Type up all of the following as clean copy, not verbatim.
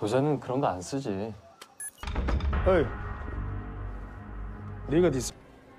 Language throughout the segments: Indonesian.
요새는 그런 거 안 쓰지. 어이, 네가 디스.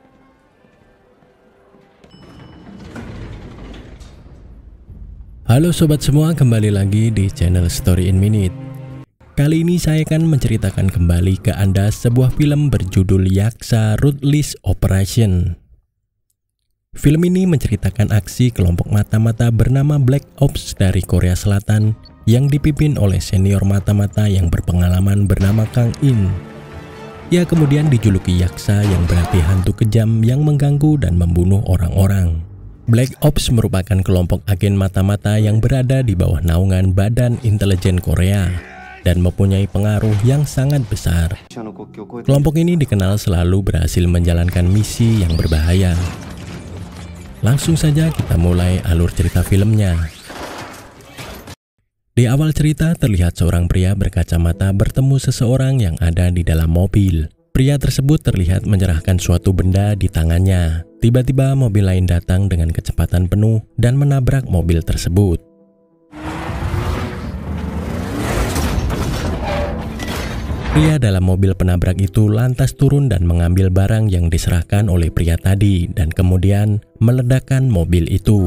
Halo sobat semua, kembali lagi di channel Story in Minute. Kali ini saya akan menceritakan kembali ke Anda sebuah film berjudul Yaksa Ruthless Operation. Film ini menceritakan aksi kelompok mata-mata bernama Black Ops dari Korea Selatan yang dipimpin oleh senior mata-mata yang berpengalaman bernama Kang In. Ia kemudian dijuluki Yaksa yang berarti hantu kejam yang mengganggu dan membunuh orang-orang. Black Ops merupakan kelompok agen mata-mata yang berada di bawah naungan Badan Intelijen Korea dan mempunyai pengaruh yang sangat besar. Kelompok ini dikenal selalu berhasil menjalankan misi yang berbahaya. Langsung saja kita mulai alur cerita filmnya. Di awal cerita terlihat seorang pria berkacamata bertemu seseorang yang ada di dalam mobil. Pria tersebut terlihat menyerahkan suatu benda di tangannya. Tiba-tiba mobil lain datang dengan kecepatan penuh dan menabrak mobil tersebut. Pria dalam mobil penabrak itu lantas turun dan mengambil barang yang diserahkan oleh pria tadi dan kemudian meledakkan mobil itu.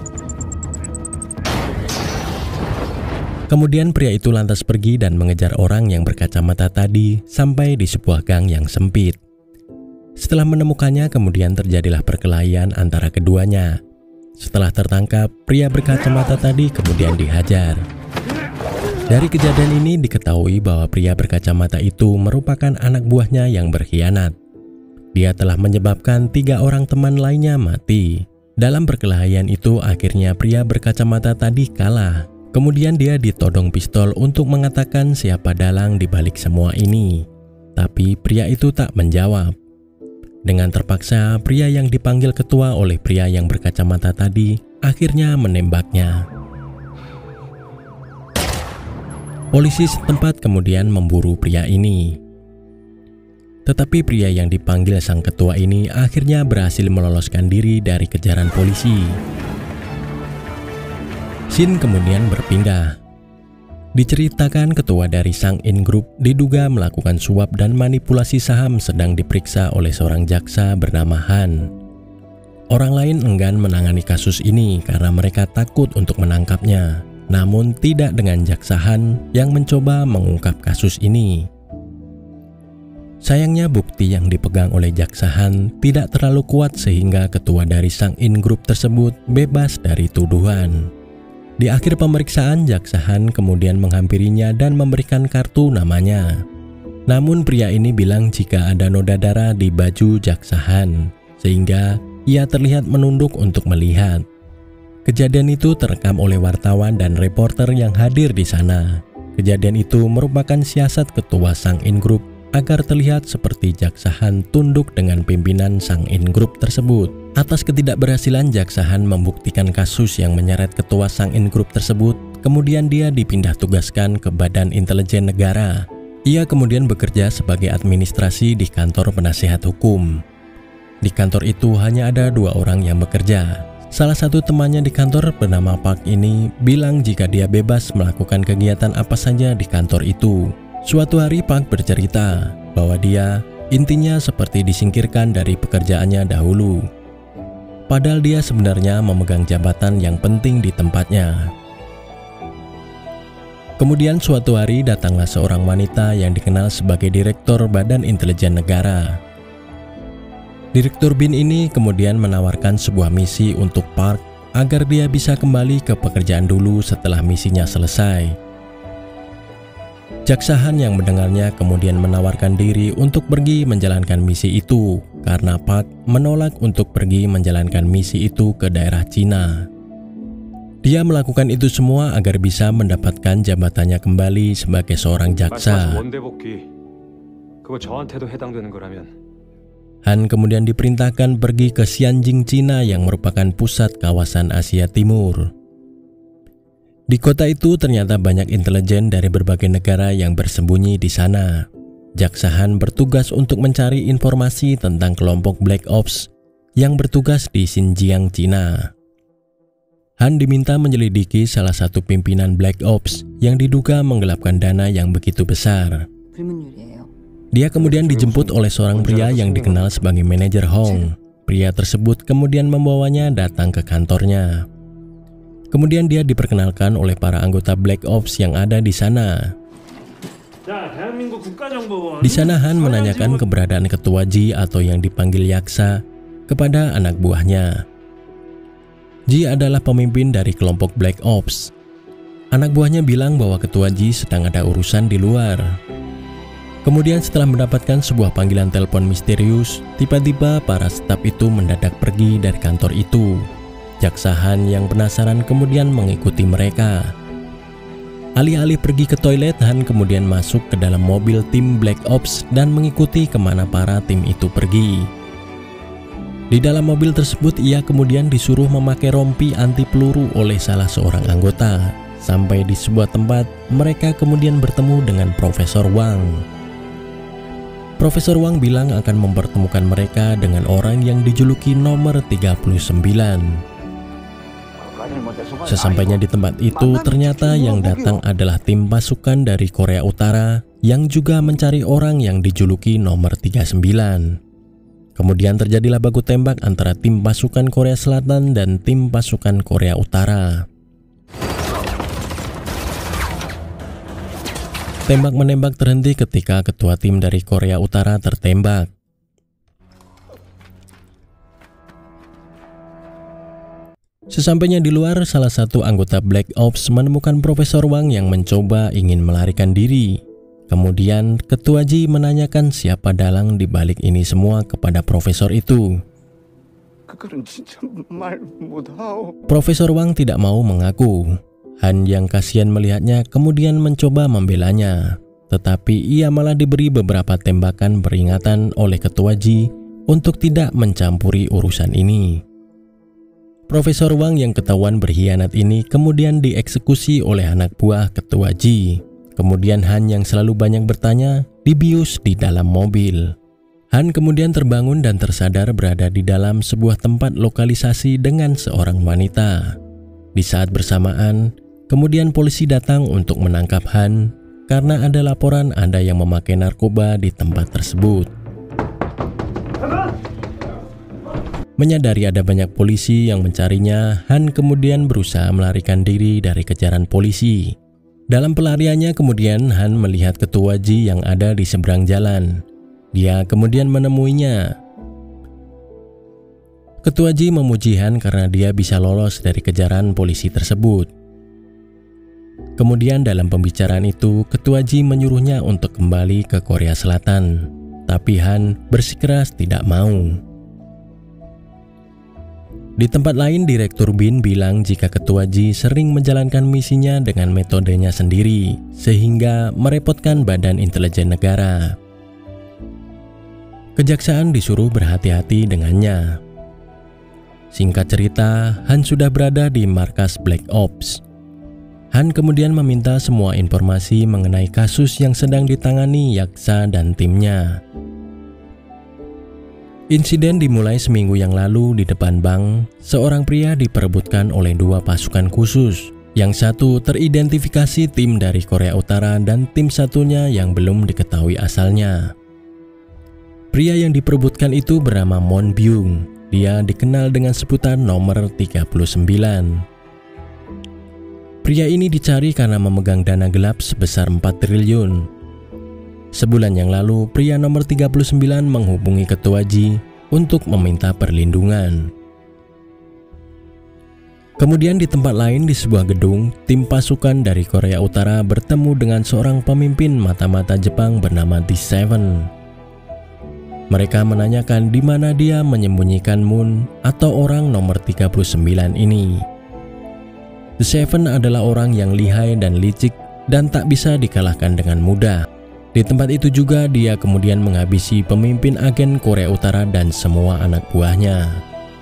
Kemudian pria itu lantas pergi dan mengejar orang yang berkacamata tadi sampai di sebuah gang yang sempit. Setelah menemukannya, kemudian terjadilah perkelahian antara keduanya. Setelah tertangkap, pria berkacamata tadi kemudian dihajar. Dari kejadian ini diketahui bahwa pria berkacamata itu merupakan anak buahnya yang berkhianat. Dia telah menyebabkan 3 orang teman lainnya mati. Dalam perkelahian itu akhirnya pria berkacamata tadi kalah. Kemudian dia ditodong pistol untuk mengatakan siapa dalang di balik semua ini. Tapi pria itu tak menjawab. Dengan terpaksa, pria yang dipanggil ketua oleh pria yang berkacamata tadi akhirnya menembaknya. Polisi setempat kemudian memburu pria ini. Tetapi pria yang dipanggil sang ketua ini akhirnya berhasil meloloskan diri dari kejaran polisi. Scene kemudian berpindah. Diceritakan ketua dari Sang In Group diduga melakukan suap dan manipulasi saham sedang diperiksa oleh seorang jaksa bernama Han. Orang lain enggan menangani kasus ini karena mereka takut untuk menangkapnya. Namun tidak dengan jaksa Han yang mencoba mengungkap kasus ini. Sayangnya bukti yang dipegang oleh jaksa Han tidak terlalu kuat sehingga ketua dari Sang In Group tersebut bebas dari tuduhan. Di akhir pemeriksaan, jaksa Han kemudian menghampirinya dan memberikan kartu namanya. Namun pria ini bilang jika ada noda darah di baju jaksa Han, sehingga ia terlihat menunduk untuk melihat. Kejadian itu terekam oleh wartawan dan reporter yang hadir di sana. Kejadian itu merupakan siasat ketua Sang In Group agar terlihat seperti jaksa Han tunduk dengan pimpinan Sang In Group tersebut. Atas ketidakberhasilan jaksa Han membuktikan kasus yang menyeret ketua Sang In Group tersebut, kemudian dia dipindah tugaskan ke Badan Intelijen Negara. Ia kemudian bekerja sebagai administrasi di kantor penasehat hukum. Di kantor itu hanya ada 2 orang yang bekerja. Salah satu temannya di kantor bernama Park ini bilang jika dia bebas melakukan kegiatan apa saja di kantor itu. Suatu hari Park bercerita bahwa dia intinya seperti disingkirkan dari pekerjaannya dahulu. Padahal dia sebenarnya memegang jabatan yang penting di tempatnya. Kemudian suatu hari datanglah seorang wanita yang dikenal sebagai Direktur Badan Intelijen Negara. Direktur BIN ini kemudian menawarkan sebuah misi untuk Park agar dia bisa kembali ke pekerjaan dulu setelah misinya selesai. Jaksa Han yang mendengarnya kemudian menawarkan diri untuk pergi menjalankan misi itu karena Park menolak untuk pergi menjalankan misi itu ke daerah Cina. Dia melakukan itu semua agar bisa mendapatkan jabatannya kembali sebagai seorang jaksa. Han kemudian diperintahkan pergi ke Xianjing, Cina yang merupakan pusat kawasan Asia Timur. Di kota itu ternyata banyak intelijen dari berbagai negara yang bersembunyi di sana. Jaksa Han bertugas untuk mencari informasi tentang kelompok Black Ops yang bertugas di Xinjiang, Cina. Han diminta menyelidiki salah satu pimpinan Black Ops yang diduga menggelapkan dana yang begitu besar. Dia kemudian dijemput oleh seorang pria yang dikenal sebagai manajer Hong. Pria tersebut kemudian membawanya datang ke kantornya. Kemudian dia diperkenalkan oleh para anggota Black Ops yang ada di sana. Di sana Han menanyakan keberadaan ketua Ji atau yang dipanggil Yaksa kepada anak buahnya. Ji adalah pemimpin dari kelompok Black Ops. Anak buahnya bilang bahwa ketua Ji sedang ada urusan di luar. Kemudian setelah mendapatkan sebuah panggilan telepon misterius, tiba-tiba para staf itu mendadak pergi dari kantor itu. Jaksa Han yang penasaran kemudian mengikuti mereka. Alih-alih pergi ke toilet, Han kemudian masuk ke dalam mobil tim Black Ops dan mengikuti kemana para tim itu pergi. Di dalam mobil tersebut, ia kemudian disuruh memakai rompi anti peluru oleh salah seorang anggota. Sampai di sebuah tempat, mereka kemudian bertemu dengan Profesor Wang. Profesor Wang bilang akan mempertemukan mereka dengan orang yang dijuluki nomor 39. Sesampainya di tempat itu, ternyata yang datang adalah tim pasukan dari Korea Utara yang juga mencari orang yang dijuluki nomor 39. Kemudian terjadilah baku tembak antara tim pasukan Korea Selatan dan tim pasukan Korea Utara. Tembak-menembak terhenti ketika ketua tim dari Korea Utara tertembak. Sesampainya di luar, salah satu anggota Black Ops menemukan Profesor Wang yang mencoba ingin melarikan diri. Kemudian ketua Ji menanyakan siapa dalang di balik ini semua kepada profesor itu. Profesor Wang tidak mau mengaku. Han yang kasihan melihatnya kemudian mencoba membelanya. Tetapi ia malah diberi beberapa tembakan peringatan oleh ketua Ji untuk tidak mencampuri urusan ini. Profesor Wang yang ketahuan berkhianat ini kemudian dieksekusi oleh anak buah ketua Ji. Kemudian Han yang selalu banyak bertanya dibius di dalam mobil. Han kemudian terbangun dan tersadar berada di dalam sebuah tempat lokalisasi dengan seorang wanita. Di saat bersamaan, kemudian polisi datang untuk menangkap Han karena ada laporan ada yang memakai narkoba di tempat tersebut. Menyadari ada banyak polisi yang mencarinya, Han kemudian berusaha melarikan diri dari kejaran polisi. Dalam pelariannya kemudian Han melihat ketua Ji yang ada di seberang jalan. Dia kemudian menemuinya. Ketua Ji memuji Han karena dia bisa lolos dari kejaran polisi tersebut. Kemudian dalam pembicaraan itu, ketua Ji menyuruhnya untuk kembali ke Korea Selatan. Tapi Han bersikeras tidak mau. Di tempat lain, Direktur Bin bilang jika ketua Ji sering menjalankan misinya dengan metodenya sendiri, sehingga merepotkan Badan Intelijen Negara. Kejaksaan disuruh berhati-hati dengannya. Singkat cerita, Han sudah berada di markas Black Ops. Han kemudian meminta semua informasi mengenai kasus yang sedang ditangani Yaksa dan timnya. Insiden dimulai seminggu yang lalu di depan bank. Seorang pria diperebutkan oleh dua pasukan khusus. Yang satu teridentifikasi tim dari Korea Utara dan tim satunya yang belum diketahui asalnya. Pria yang diperebutkan itu bernama Mon Byung. Dia dikenal dengan sebutan nomor 39. Pria ini dicari karena memegang dana gelap sebesar 4 triliun. Sebulan yang lalu, pria nomor 39 menghubungi ketua Ji untuk meminta perlindungan. Kemudian di tempat lain di sebuah gedung, tim pasukan dari Korea Utara bertemu dengan seorang pemimpin mata-mata Jepang bernama D7. Mereka menanyakan di mana dia menyembunyikan Moon atau orang nomor 39 ini. D7 adalah orang yang lihai dan licik dan tak bisa dikalahkan dengan mudah. Di tempat itu juga dia kemudian menghabisi pemimpin agen Korea Utara dan semua anak buahnya.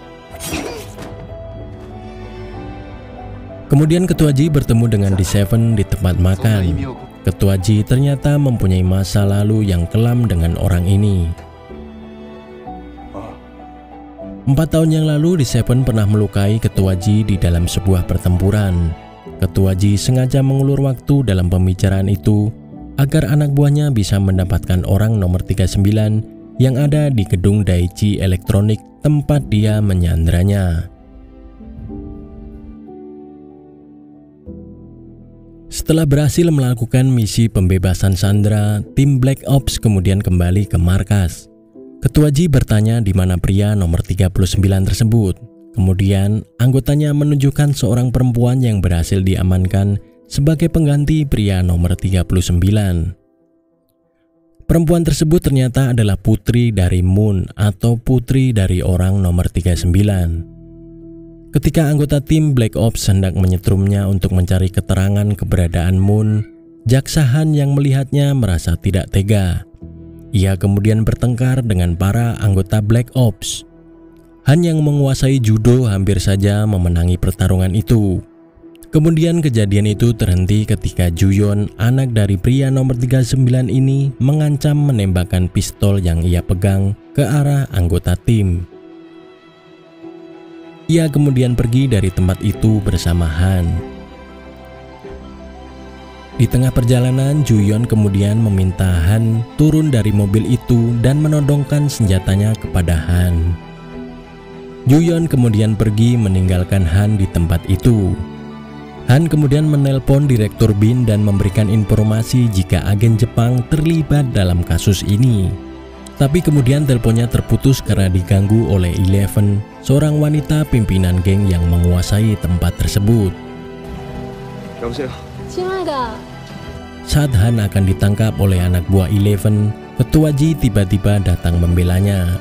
Kemudian ketua Ji bertemu dengan D7 di tempat makan. Ketua Ji ternyata mempunyai masa lalu yang kelam dengan orang ini. 4 tahun yang lalu, D7 pernah melukai Ketua Ji di dalam sebuah pertempuran. Ketua Ji sengaja mengulur waktu dalam pembicaraan itu agar anak buahnya bisa mendapatkan orang nomor 39 yang ada di gedung Daichi Elektronik tempat dia menyandranya. Setelah berhasil melakukan misi pembebasan sandera, tim Black Ops kemudian kembali ke markas. Ketua Ji bertanya di mana pria nomor 39 tersebut. Kemudian anggotanya menunjukkan seorang perempuan yang berhasil diamankan sebagai pengganti pria nomor 39. Perempuan tersebut ternyata adalah putri dari Moon atau putri dari orang nomor 39. Ketika anggota tim Black Ops hendak menyetrumnya untuk mencari keterangan keberadaan Moon, Jaksa Han yang melihatnya merasa tidak tega. Ia kemudian bertengkar dengan para anggota Black Ops. Han yang menguasai judo hampir saja memenangi pertarungan itu. Kemudian kejadian itu terhenti ketika Juyon, anak dari pria nomor 39 ini, mengancam menembakkan pistol yang ia pegang ke arah anggota tim. Ia kemudian pergi dari tempat itu bersama Han. Di tengah perjalanan, Juyon kemudian meminta Han turun dari mobil itu dan menodongkan senjatanya kepada Han. Juyon kemudian pergi meninggalkan Han di tempat itu. Han kemudian menelpon Direktur Bin dan memberikan informasi jika agen Jepang terlibat dalam kasus ini. Tapi kemudian teleponnya terputus karena diganggu oleh Eleven, seorang wanita pimpinan geng yang menguasai tempat tersebut. Saat Han akan ditangkap oleh anak buah Eleven, Ketua Ji tiba-tiba datang membelanya.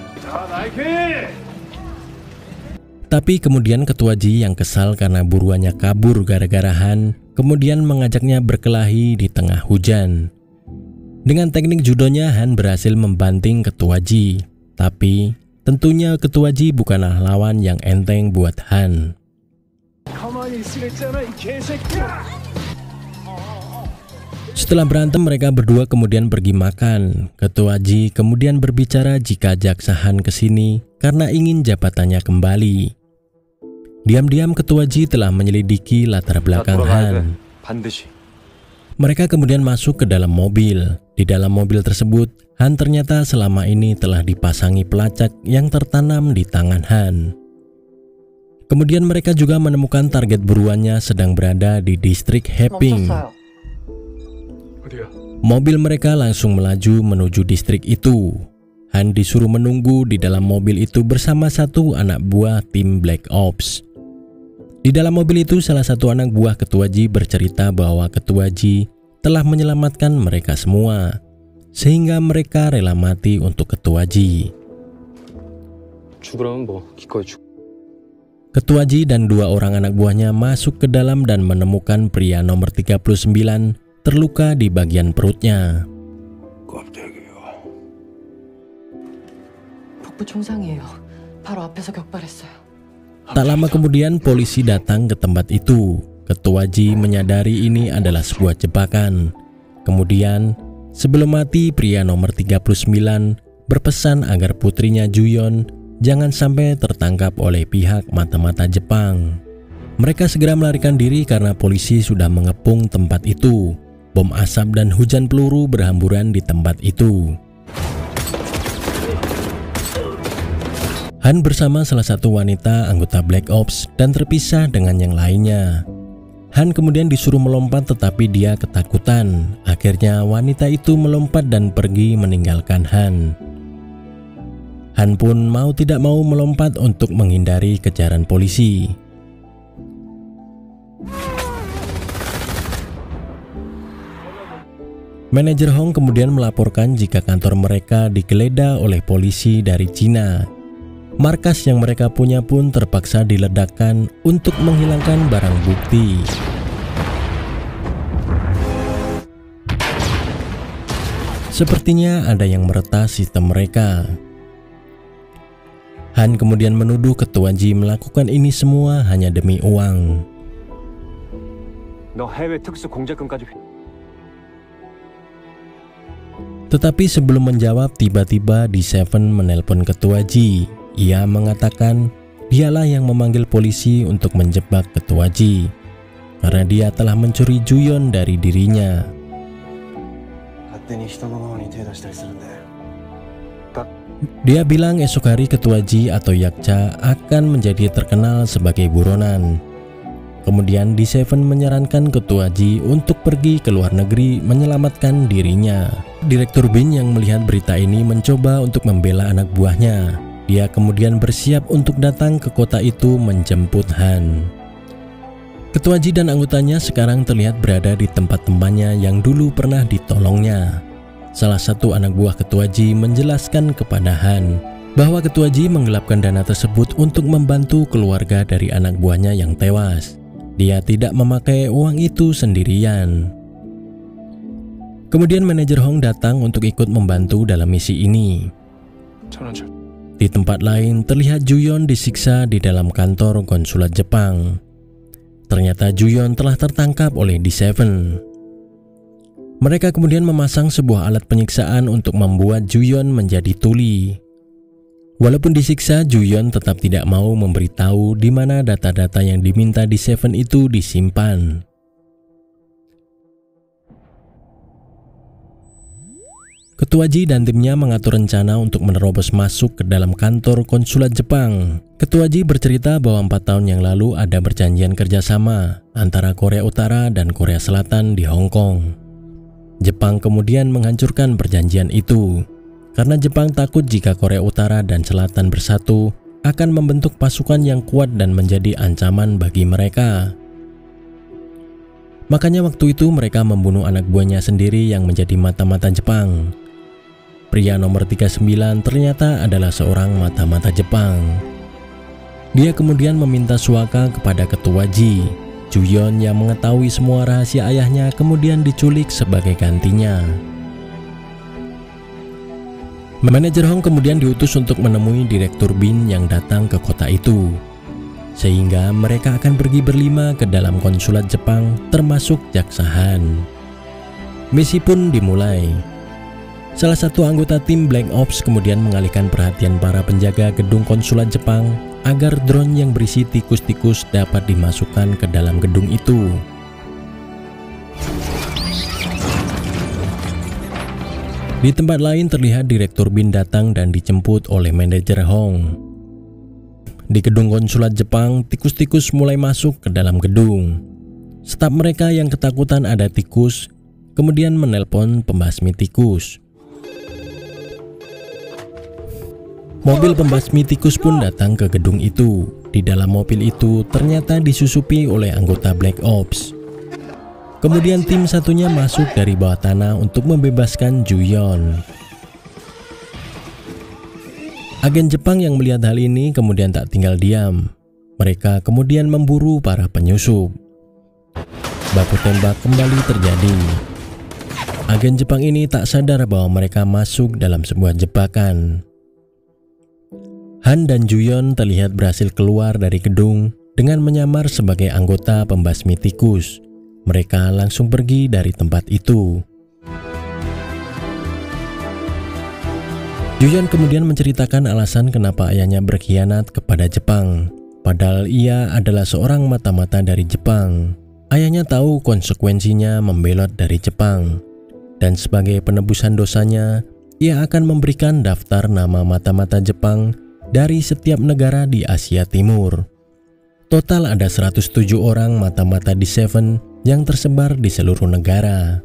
Tapi kemudian Ketua Ji yang kesal karena buruannya kabur gara-gara Han, kemudian mengajaknya berkelahi di tengah hujan. Dengan teknik judonya, Han berhasil membanting Ketua Ji. Tapi tentunya Ketua Ji bukanlah lawan yang enteng buat Han. Setelah berantem, mereka berdua kemudian pergi makan. Ketua Ji kemudian berbicara jika Jaksa Han kesini karena ingin jabatannya kembali. Diam-diam Ketua Ji telah menyelidiki latar belakang Han. Mereka kemudian masuk ke dalam mobil. Di dalam mobil tersebut, Han ternyata selama ini telah dipasangi pelacak yang tertanam di tangan Han. Kemudian mereka juga menemukan target buruannya sedang berada di distrik Heping. Mobil mereka langsung melaju menuju distrik itu. Han disuruh menunggu di dalam mobil itu bersama satu anak buah tim Black Ops. Di dalam mobil itu, salah satu anak buah Ketua Ji bercerita bahwa Ketua Ji telah menyelamatkan mereka semua, sehingga mereka rela mati untuk Ketua Ji. Ketua Ji dan 2 orang anak buahnya masuk ke dalam dan menemukan pria nomor 39 terluka di bagian perutnya. Tak lama kemudian polisi datang ke tempat itu. Ketua Ji menyadari ini adalah sebuah jebakan. Kemudian sebelum mati, pria nomor 39 berpesan agar putrinya Juyon jangan sampai tertangkap oleh pihak mata-mata Jepang. Mereka segera melarikan diri karena polisi sudah mengepung tempat itu. Bom asap dan hujan peluru berhamburan di tempat itu. Han bersama salah satu wanita anggota Black Ops dan terpisah dengan yang lainnya. Han kemudian disuruh melompat tetapi dia ketakutan. Akhirnya wanita itu melompat dan pergi meninggalkan Han. Han pun mau tidak mau melompat untuk menghindari kejaran polisi. Manajer Hong kemudian melaporkan jika kantor mereka digeledah oleh polisi dari Cina. Markas yang mereka punya pun terpaksa diledakkan untuk menghilangkan barang bukti. Sepertinya ada yang meretas sistem mereka. Han kemudian menuduh Ketua Ji melakukan ini semua hanya demi uang. Tetapi sebelum menjawab, tiba-tiba D7 menelpon Ketua Ji. ia mengatakan dialah yang memanggil polisi untuk menjebak Ketua Ji karena dia telah mencuri Juyeon dari dirinya. Dia bilang esok hari Ketua Ji atau Yakja akan menjadi terkenal sebagai buronan. Kemudian D7 menyarankan Ketua Ji untuk pergi ke luar negeri menyelamatkan dirinya. Direktur Bin yang melihat berita ini mencoba untuk membela anak buahnya. Dia kemudian bersiap untuk datang ke kota itu menjemput Han. Ketua Ji dan anggotanya sekarang terlihat berada di tempat temannya yang dulu pernah ditolongnya. Salah satu anak buah Ketua Ji menjelaskan kepada Han bahwa Ketua Ji menggelapkan dana tersebut untuk membantu keluarga dari anak buahnya yang tewas. Dia tidak memakai uang itu sendirian. Kemudian manajer Hong datang untuk ikut membantu dalam misi ini. Di tempat lain terlihat Juyeon disiksa di dalam kantor konsulat Jepang. Ternyata Juyeon telah tertangkap oleh D7. Mereka kemudian memasang sebuah alat penyiksaan untuk membuat Juyeon menjadi tuli. Walaupun disiksa, Juyeon tetap tidak mau memberitahu di mana data-data yang diminta D7 itu disimpan. Ketua Ji dan timnya mengatur rencana untuk menerobos masuk ke dalam kantor konsulat Jepang. Ketua Ji bercerita bahwa 4 tahun yang lalu ada perjanjian kerjasama antara Korea Utara dan Korea Selatan di Hong Kong. Jepang kemudian menghancurkan perjanjian itu karena Jepang takut jika Korea Utara dan Selatan bersatu akan membentuk pasukan yang kuat dan menjadi ancaman bagi mereka. Makanya waktu itu mereka membunuh anak buahnya sendiri yang menjadi mata-mata Jepang. Pria nomor 39 ternyata adalah seorang mata-mata Jepang. Dia kemudian meminta suaka kepada Ketua Ji. Juyeon yang mengetahui semua rahasia ayahnya kemudian diculik sebagai gantinya. Manajer Hong kemudian diutus untuk menemui Direktur Bin yang datang ke kota itu. Sehingga mereka akan pergi berlima ke dalam konsulat Jepang termasuk Jaksa Han. Misi pun dimulai. Salah satu anggota tim Black Ops kemudian mengalihkan perhatian para penjaga gedung konsulat Jepang agar drone yang berisi tikus-tikus dapat dimasukkan ke dalam gedung itu. Di tempat lain terlihat Direktur Bin datang dan dijemput oleh manajer Hong. Di gedung konsulat Jepang, tikus-tikus mulai masuk ke dalam gedung. Staf mereka yang ketakutan ada tikus, kemudian menelpon pembasmi tikus. Mobil pembasmi tikus pun datang ke gedung itu. Di dalam mobil itu ternyata disusupi oleh anggota Black Ops. Kemudian tim satunya masuk dari bawah tanah untuk membebaskan Juyeon. Agen Jepang yang melihat hal ini kemudian tak tinggal diam. Mereka kemudian memburu para penyusup. Baku tembak kembali terjadi. Agen Jepang ini tak sadar bahwa mereka masuk dalam sebuah jebakan. Han dan Juyeon terlihat berhasil keluar dari gedung dengan menyamar sebagai anggota pembasmi tikus. Mereka langsung pergi dari tempat itu. Juyeon kemudian menceritakan alasan kenapa ayahnya berkhianat kepada Jepang. Padahal ia adalah seorang mata-mata dari Jepang. Ayahnya tahu konsekuensinya membelot dari Jepang. Dan sebagai penebusan dosanya, ia akan memberikan daftar nama mata-mata Jepang dari setiap negara di Asia Timur. Total ada 107 orang mata-mata D7 yang tersebar di seluruh negara.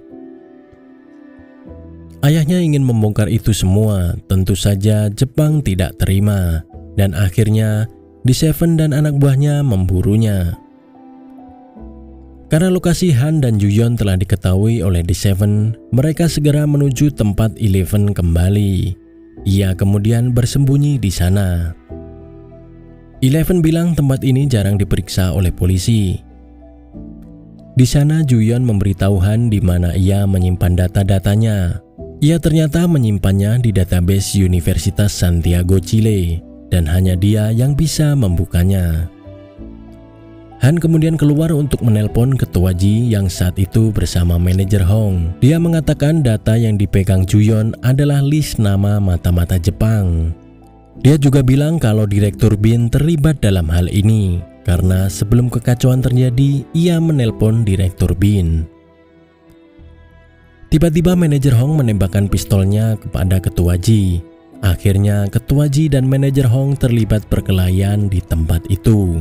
Ayahnya ingin membongkar itu semua, tentu saja Jepang tidak terima, dan akhirnya D7 dan anak buahnya memburunya. Karena lokasi Han dan Juyeon telah diketahui oleh D7, mereka segera menuju tempat Eleven kembali. Ia kemudian bersembunyi di sana. Eleven bilang tempat ini jarang diperiksa oleh polisi. Di sana Juyeon memberitahu Han di mana ia menyimpan data-datanya. Ia ternyata menyimpannya di database Universitas Santiago Chile dan hanya dia yang bisa membukanya. Han kemudian keluar untuk menelpon Ketua Ji yang saat itu bersama manajer Hong. Dia mengatakan data yang dipegang Juyeon adalah list nama mata-mata Jepang. Dia juga bilang kalau Direktur Bin terlibat dalam hal ini karena sebelum kekacauan terjadi, ia menelpon Direktur Bin. Tiba-tiba manajer Hong menembakkan pistolnya kepada Ketua Ji. Akhirnya Ketua Ji dan manajer Hong terlibat perkelahian di tempat itu.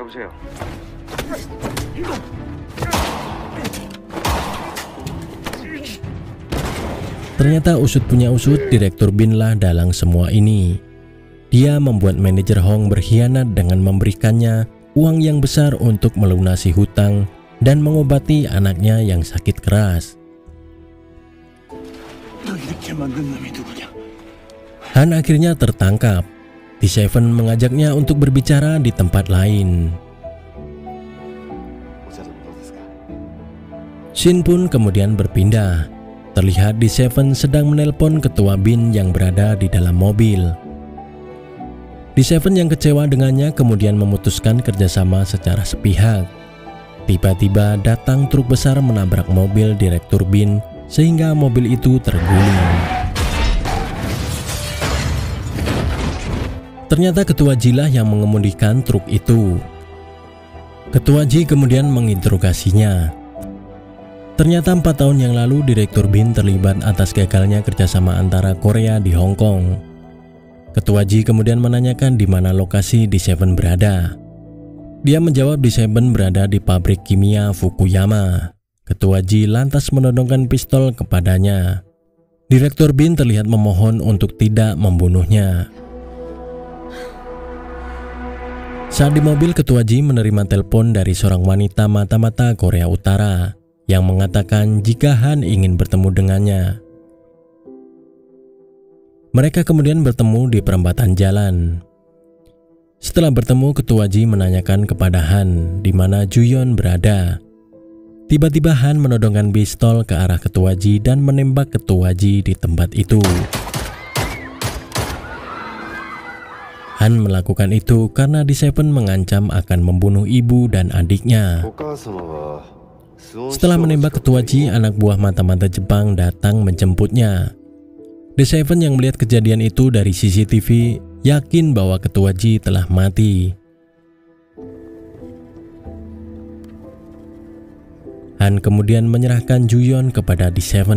Ternyata usut punya usut, Direktur Bin lah dalang semua ini. Dia membuat manajer Hong berkhianat dengan memberikannya uang yang besar untuk melunasi hutang dan mengobati anaknya yang sakit keras. Han akhirnya tertangkap. T7 mengajaknya untuk berbicara di tempat lain. Shin pun kemudian berpindah. Terlihat T7 sedang menelpon Ketua Bin yang berada di dalam mobil. T7 yang kecewa dengannya kemudian memutuskan kerjasama secara sepihak. Tiba-tiba datang truk besar menabrak mobil Direktur Bin sehingga mobil itu terguling. Ternyata Ketua Ji lah yang mengemudikan truk itu. Ketua Ji kemudian menginterogasinya. Ternyata 4 tahun yang lalu Direktur Bin terlibat atas gagalnya kerjasama antara Korea di Hong Kong. Ketua Ji kemudian menanyakan di mana lokasi T7 berada. Dia menjawab T7 berada di pabrik kimia Fukuyama. Ketua Ji lantas menodongkan pistol kepadanya. Direktur Bin terlihat memohon untuk tidak membunuhnya. Saat di mobil, Ketua Ji menerima telepon dari seorang wanita mata-mata Korea Utara yang mengatakan jika Han ingin bertemu dengannya. Mereka kemudian bertemu di perempatan jalan. Setelah bertemu, Ketua Ji menanyakan kepada Han di mana Juyeon berada. Tiba-tiba Han menodongkan pistol ke arah Ketua Ji dan menembak Ketua Ji di tempat itu. Han melakukan itu karena T7 mengancam akan membunuh ibu dan adiknya. Setelah menembak Ketua Ji, anak buah mata-mata Jepang datang menjemputnya. T7 yang melihat kejadian itu dari CCTV yakin bahwa Ketua Ji telah mati. Han kemudian menyerahkan Juyeon kepada T7.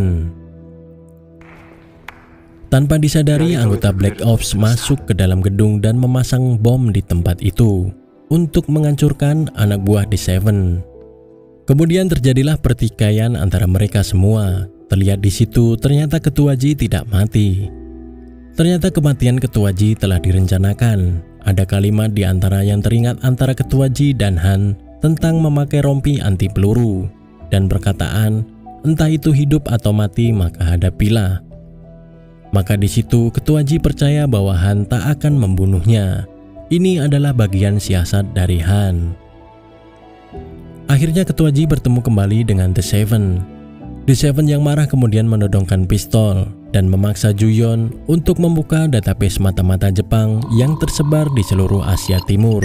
Tanpa disadari, anggota Black Ops masuk ke dalam gedung dan memasang bom di tempat itu untuk menghancurkan anak buah T7. Kemudian terjadilah pertikaian antara mereka semua. Terlihat di situ ternyata Ketua Ji tidak mati. Ternyata kematian Ketua Ji telah direncanakan. Ada kalimat di antara yang teringat antara Ketua Ji dan Han tentang memakai rompi anti peluru dan perkataan, entah itu hidup atau mati maka hadapilah. Maka di situ Ketua Ji percaya bahwa Han tak akan membunuhnya. Ini adalah bagian siasat dari Han. Akhirnya Ketua Ji bertemu kembali dengan T7. T7 yang marah kemudian menodongkan pistol dan memaksa Juyeon untuk membuka database mata-mata Jepang yang tersebar di seluruh Asia Timur.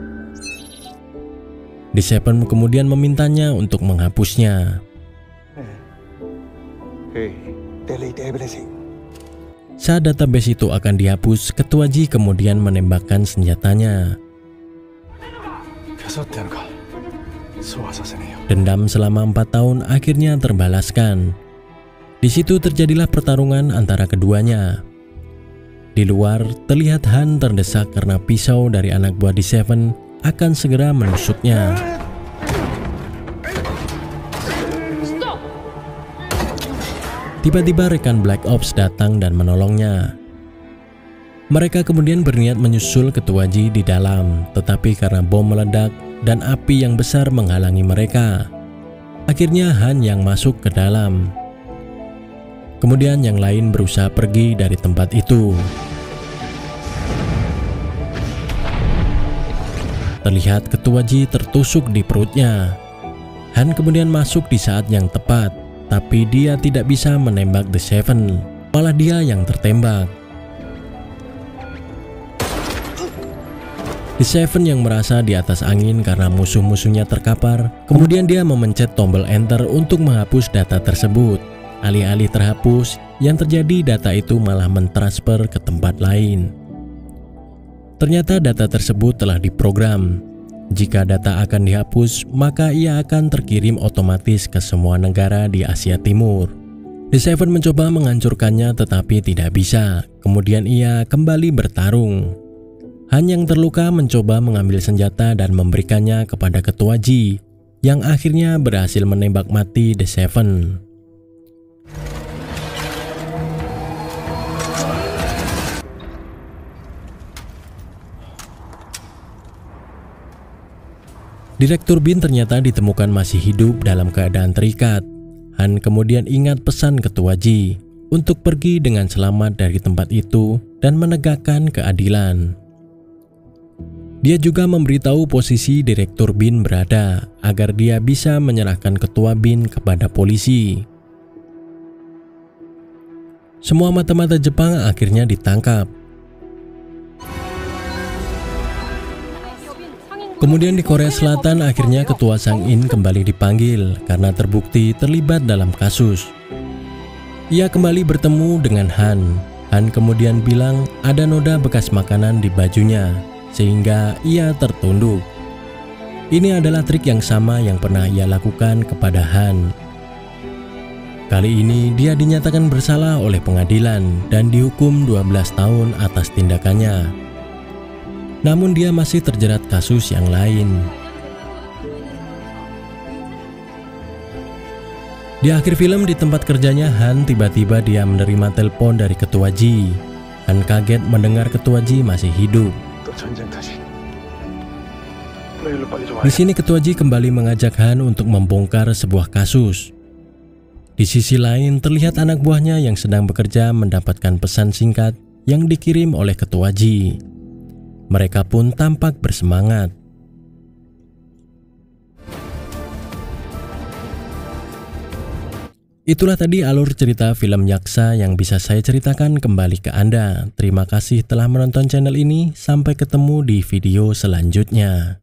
T7 kemudian memintanya untuk menghapusnya. Saat database itu akan dihapus, Ketua Ji kemudian menembakkan senjatanya. Dendam selama 4 tahun akhirnya terbalaskan. Di situ terjadilah pertarungan antara keduanya. Di luar terlihat Han terdesak karena pisau dari anak buah T7 akan segera menusuknya. Tiba-tiba rekan Black Ops datang dan menolongnya. Mereka kemudian berniat menyusul Ketua Ji di dalam, tetapi karena bom meledak dan api yang besar menghalangi mereka, akhirnya Han yang masuk ke dalam. Kemudian yang lain berusaha pergi dari tempat itu. Terlihat Ketua Ji tertusuk di perutnya. Han kemudian masuk di saat yang tepat, tapi dia tidak bisa menembak T7, malah dia yang tertembak. T7 yang merasa di atas angin karena musuh-musuhnya terkapar, kemudian dia memencet tombol enter untuk menghapus data tersebut. Alih-alih terhapus, yang terjadi data itu malah mentransfer ke tempat lain. Ternyata data tersebut telah diprogram. Jika data akan dihapus, maka ia akan terkirim otomatis ke semua negara di Asia Timur. The Seven mencoba menghancurkannya tetapi tidak bisa. Kemudian ia kembali bertarung. Han yang terluka mencoba mengambil senjata dan memberikannya kepada Ketua Ji, yang akhirnya berhasil menembak mati The Seven. Direktur Bin ternyata ditemukan masih hidup dalam keadaan terikat. Han kemudian ingat pesan Ketua Ji untuk pergi dengan selamat dari tempat itu dan menegakkan keadilan. Dia juga memberitahu posisi Direktur Bin berada agar dia bisa menyerahkan Ketua Bin kepada polisi. Semua mata-mata Jepang akhirnya ditangkap. Kemudian di Korea Selatan akhirnya Ketua Sang-in kembali dipanggil karena terbukti terlibat dalam kasus. Ia kembali bertemu dengan Han. Han kemudian bilang ada noda bekas makanan di bajunya sehingga ia tertunduk. Ini adalah trik yang sama yang pernah ia lakukan kepada Han. Kali ini dia dinyatakan bersalah oleh pengadilan dan dihukum 12 tahun atas tindakannya. Namun dia masih terjerat kasus yang lain. Di akhir film di tempat kerjanya Han tiba-tiba dia menerima telepon dari Ketua Ji. Han kaget mendengar Ketua Ji masih hidup. Di sini Ketua Ji kembali mengajak Han untuk membongkar sebuah kasus. Di sisi lain terlihat anak buahnya yang sedang bekerja mendapatkan pesan singkat yang dikirim oleh Ketua Ji. Mereka pun tampak bersemangat. Itulah tadi alur cerita film Yaksa yang bisa saya ceritakan kembali ke Anda. Terima kasih telah menonton channel ini. Sampai ketemu di video selanjutnya.